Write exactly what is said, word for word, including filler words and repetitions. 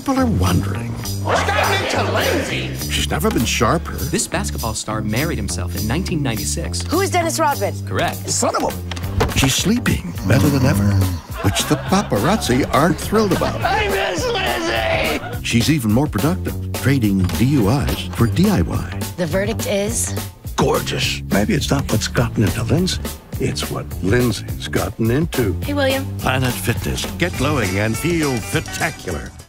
People are wondering. What's gotten into Lindsay? She's never been sharper. This basketball star married himself in nineteen ninety-six. Who is Dennis Rodman? Correct. Son of a... She's sleeping better than ever, which the paparazzi aren't thrilled about. I miss Lizzie! She's even more productive, trading D U Is for D I Y. The verdict is... gorgeous. Maybe it's not what's gotten into Lindsay. It's what Lindsay's gotten into. Hey, William. Planet Fitness. Get glowing and feel spectacular.